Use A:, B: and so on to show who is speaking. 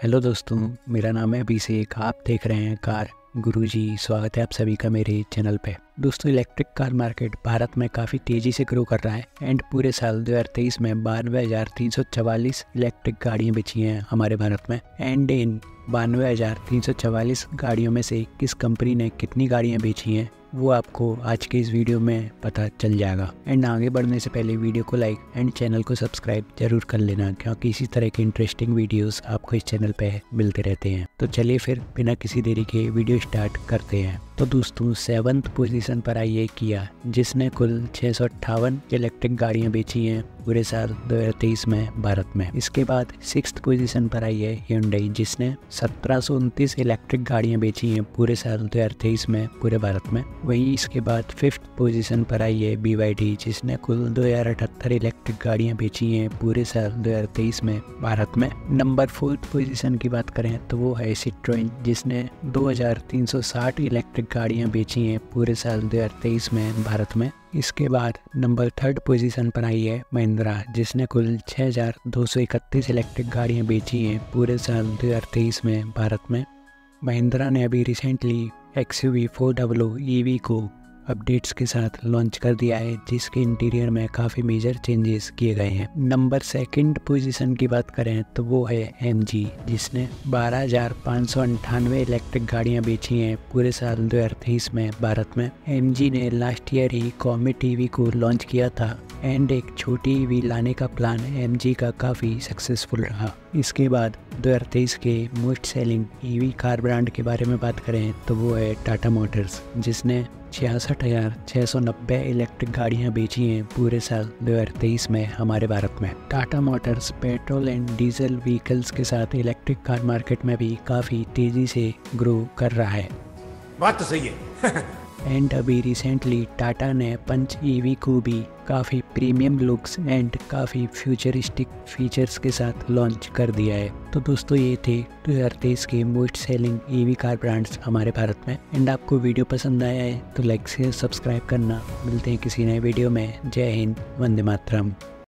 A: Hello दोस्तों, मेरा नाम है अभिषेक। आप देख रहे हैं कार गुरुजी। स्वागत है आप सभी का मेरे चैनल पे। दोस्तों, इलेक्ट्रिक कार मार्केट भारत में काफ़ी तेज़ी से ग्रो कर रहा है एंड पूरे साल 2023 में 92,344 इलेक्ट्रिक गाड़ियाँ बेची हैं हमारे भारत में। एंड इन 92,344 गाड़ियों में से किस कंपनी ने कितनी गाड़ियाँ बेची हैं वो आपको आज के इस वीडियो में पता चल जाएगा। एंड आगे बढ़ने से पहले वीडियो को लाइक एंड चैनल को सब्सक्राइब जरूर कर लेना, क्योंकि इसी तरह के इंटरेस्टिंग वीडियोस आपको इस चैनल पे मिलते रहते हैं। तो चलिए फिर बिना किसी देरी के वीडियो स्टार्ट करते हैं। तो दोस्तों, 7th पोजीशन पर आई है किया, जिसने कुल 658 इलेक्ट्रिक गाड़ियाँ बेची हैं पूरे साल 2023 में भारत में। इसके बाद 6th पोजीशन पर आई है Hyundai, जिसने 1729 इलेक्ट्रिक गाड़ियाँ बेची हैं पूरे साल 2023 में पूरे भारत में। वहीं इसके बाद 5th पोजीशन पर आई है BYD, जिसने कुल 2078 इलेक्ट्रिक गाड़ियाँ बेची हैं पूरे साल 2023 में भारत में। नंबर 4th पोजीशन की बात करें तो वो है Citroën, जिसने 2360 इलेक्ट्रिक गाड़ियाँ बेची हैं पूरे साल 2023 में भारत में। इसके बाद नंबर 3rd पोजीशन पर आई है महिंद्रा, जिसने कुल 6231 इलेक्ट्रिक गाड़ियाँ बेची हैं पूरे साल 2023 में भारत में। महिंद्रा ने अभी रिसेंटली XUV 400 EV को अपडेट्स के साथ लॉन्च कर दिया है, जिसके इंटीरियर में काफ़ी मेजर चेंजेस किए गए हैं। नंबर 2nd पोजीशन की बात करें तो वो है MG, जिसने 12,598 इलेक्ट्रिक गाड़ियां बेची हैं पूरे साल 2023 में भारत में। MG ने लास्ट ईयर ही कॉमेट EV को लॉन्च किया था एंड एक छोटी EV लाने का प्लान MG का काफ़ी सक्सेसफुल रहा। इसके बाद 2023 के most selling EV car brand के बारे में बात करें तो वो है टाटा मोटर्स, जिसने 66,690 इलेक्ट्रिक गाड़ियां बेची हैं पूरे साल 2023 में हमारे भारत में। Tata motors petrol and diesel vehicles के साथ इलेक्ट्रिक कार मार्केट में भी काफ़ी तेज़ी से ग्रो कर रहा है।
B: बात तो सही है।
A: एंड अभी रिसेंटली टाटा ने पंच EV को भी काफ़ी प्रीमियम लुक्स एंड काफ़ी फ्यूचरिस्टिक फीचर्स के साथ लॉन्च कर दिया है। तो दोस्तों, ये थे 2023 के most selling EV car brands हमारे भारत में। एंड आपको वीडियो पसंद आया है तो लाइक शेयर सब्सक्राइब करना। मिलते हैं किसी नए वीडियो में। जय हिंद, वंदे मातरम।